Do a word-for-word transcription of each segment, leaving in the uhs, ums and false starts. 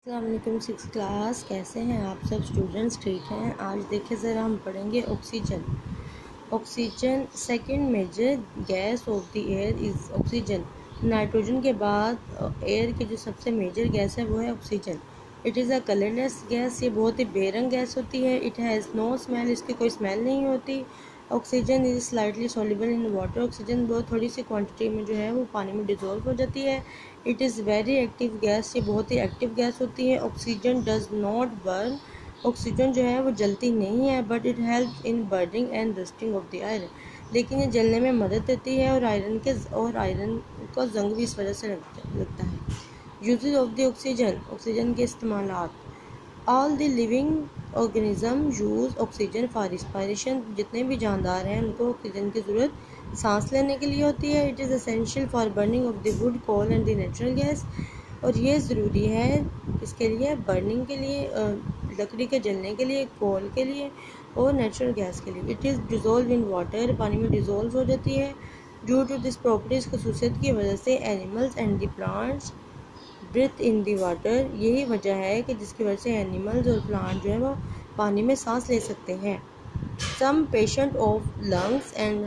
अस्सलामुअलैकुम six class, कैसे हैं आप सब स्टूडेंट्स? ठीक हैं। आज देखिए ज़रा हम पढ़ेंगे oxygen. Oxygen second major gas of the air is oxygen. Nitrogen के बाद एयर की जो सबसे मेजर गैस है वो है oxygen. It is a colourless gas. ये बहुत ही बेरंग गैस होती है। It has no smell. इसकी कोई स्मेल नहीं होती। Oxygen is slightly soluble in water. Oxygen बहुत थोड़ी सी क्वांटिटी में जो है वो पानी में डिज़ोल्व हो जाती है। It is very active gas. ये बहुत ही एक्टिव गैस होती है। Oxygen does not burn. Oxygen जो है वो जलती नहीं है, but it help in burning and rusting of the iron. लेकिन ये जलने में मदद देती है और आयरन के और आयरन को जंग भी इस वजह से लगता है। Usages of the oxygen. Oxygen के इस्तेमालात। All the living organism use oxygen for respiration. जितने भी जानदार हैं उनको ऑक्सीजन की ज़रूरत सांस लेने के लिए होती है। It is essential for burning of the wood, coal and the natural gas. और ये ज़रूरी है इसके लिए, बर्निंग के लिए, लकड़ी के जलने के लिए, कोल के लिए और नेचुरल गैस के लिए। It is dissolve in water. पानी में डिज़ोल्व हो जाती है। ड्यू टू दिस प्रॉपर्टीज़ खसूसियत की वजह से animals and the plants breathe in the water. यही वजह है कि जिसकी वजह से एनिमल्स और प्लांट जो है वो पानी में सांस ले सकते हैं। Some patient of lungs and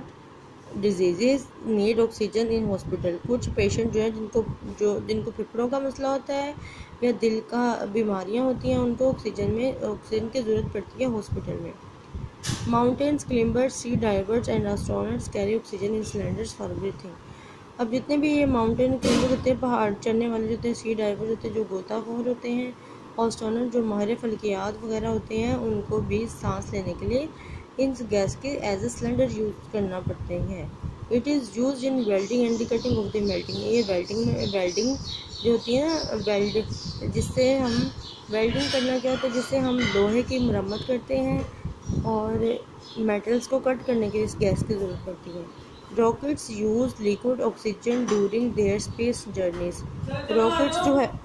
heart disease need oxygen in hospital. कुछ पेशेंट जो है जिनको जो जिनको फेफड़ों का मसला होता है या दिल का बीमारियां होती हैं, उनको ऑक्सीजन में ऑक्सीजन की ज़रूरत पड़ती है हॉस्पिटल में। Mountains climbers, sea divers and astronauts carry oxygen in cylinders for breathing. अब जितने भी ये माउंटेन क्लाइंबर होते हैं, पहाड़ चढ़ने वाले होते हैं, सी डाइवर्स होते हैं जो गोताखोर होते हैं, और एस्ट्रोनॉट जो माहिर फल्कियात वगैरह होते हैं, उनको भी सांस लेने के लिए इन गैस के एज ए सिलेंडर यूज़ करना पड़ते हैं। It is use in welding and the cutting of the melting. ये वेल्डिंग में वेल्डिंग जो होती है ना, वेल्ड जिससे हम वेल्डिंग करना क्या होता है, जिससे हम लोहे की मरम्मत करते हैं और मेटल्स को कट करने के लिए इस गैस की ज़रूरत पड़ती है। Rockets use liquid oxygen during their space journeys. Rockets जो है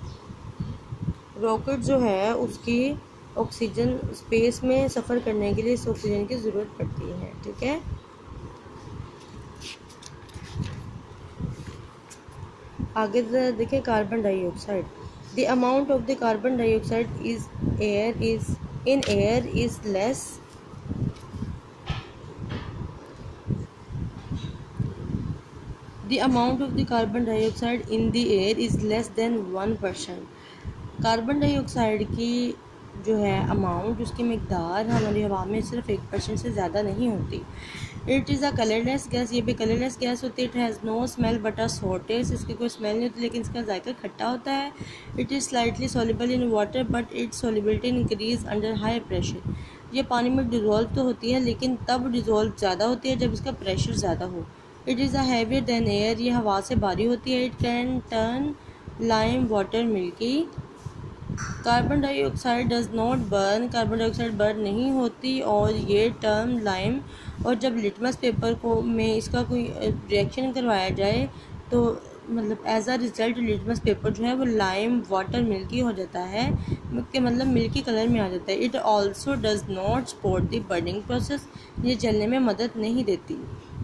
रॉकेट जो है उसकी ऑक्सीजन स्पेस में सफ़र करने के लिए इस ऑक्सीजन की ज़रूरत पड़ती है। ठीक है। आगे देखिए carbon dioxide. The amount of the carbon dioxide is air is in air is less The amount of the carbon dioxide in the air is less than one percent. Carbon dioxide की जो है amount, उसकी मकदार हमारी हवा में सिर्फ एक परसेंट से ज़्यादा नहीं होती। It is a colourless gas. ये भी कलरलेस गैस होती है। It has no smell but a sour taste. इसकी कोई स्मेल नहीं होती लेकिन इसका जायका खट्टा होता है। It is slightly soluble in water but its solubility increase under high pressure. ये पानी में डिज़ोल्व तो होती है लेकिन तब डिज़ोल्व ज़्यादा होती है जब इसका प्रेशर ज़्यादा हो। It is a heavier than air. ये हवा से भारी होती है। It can turn lime water milky. Carbon dioxide does not burn. Carbon dioxide burn नहीं होती। और ये टर्म लाइम, और जब लिटमस पेपर को में इसका कोई रिएक्शन करवाया जाए तो मतलब as a result litmus paper जो है वो लाइम वाटर मिल्की हो जाता है, कि मतलब मिल्की कलर में आ जाता है। It also does not support the burning process. ये जलने में मदद नहीं देती।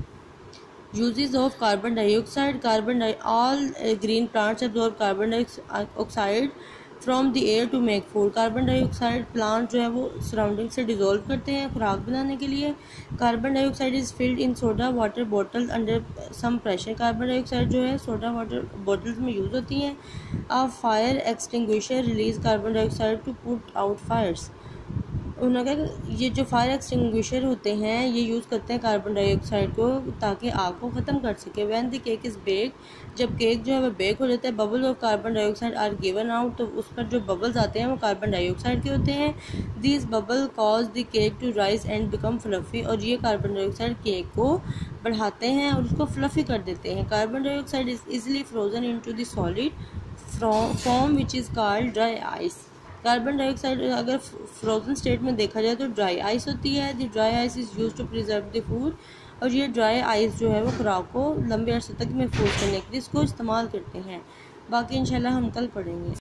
Uses of carbon dioxide. Carbon di all uh, green plants absorb carbon dioxide from the air to make food. Carbon dioxide plant जो है वो सराउंडिंग से डिज़ोल्व करते हैं खुराक बनाने के लिए। Carbon dioxide is filled in soda water bottles under some pressure. Carbon dioxide जो है सोडा वाटर बॉटल्स में यूज़ होती हैं। A fire extinguisher release carbon dioxide to put out fires. उन्होंने कहा ये जो फायर एक्सटिंग्विशर होते हैं ये यूज़ करते हैं कार्बन डाइऑक्साइड को ताकि आग को ख़त्म कर सके। When the cake is bake, जब केक जो है वो बेक हो जाता है, bubble of carbon dioxide are given out, तो उस पर जो बबल्स आते हैं वो कार्बन डाइऑक्साइड के होते हैं। These bubble cause the cake to rise and become fluffy. और ये कार्बन डाइऑक्साइड केक को बढ़ाते हैं और उसको फ्लफ़ी कर देते हैं। Carbon dioxide is easily frozen into the solid form which is called dry ice. Carbon dioxide अगर फ्रोजन स्टेट में देखा जाए तो ड्राई आइस होती है। The dry ice is use to preserve the food. और ये ड्राई आइस जो है वो खुराक को लंबे अरसे तक महफूज करने के लिए इसको इस्तेमाल करते हैं। बाकी इंशाल्लाह हम कल पढ़ेंगे।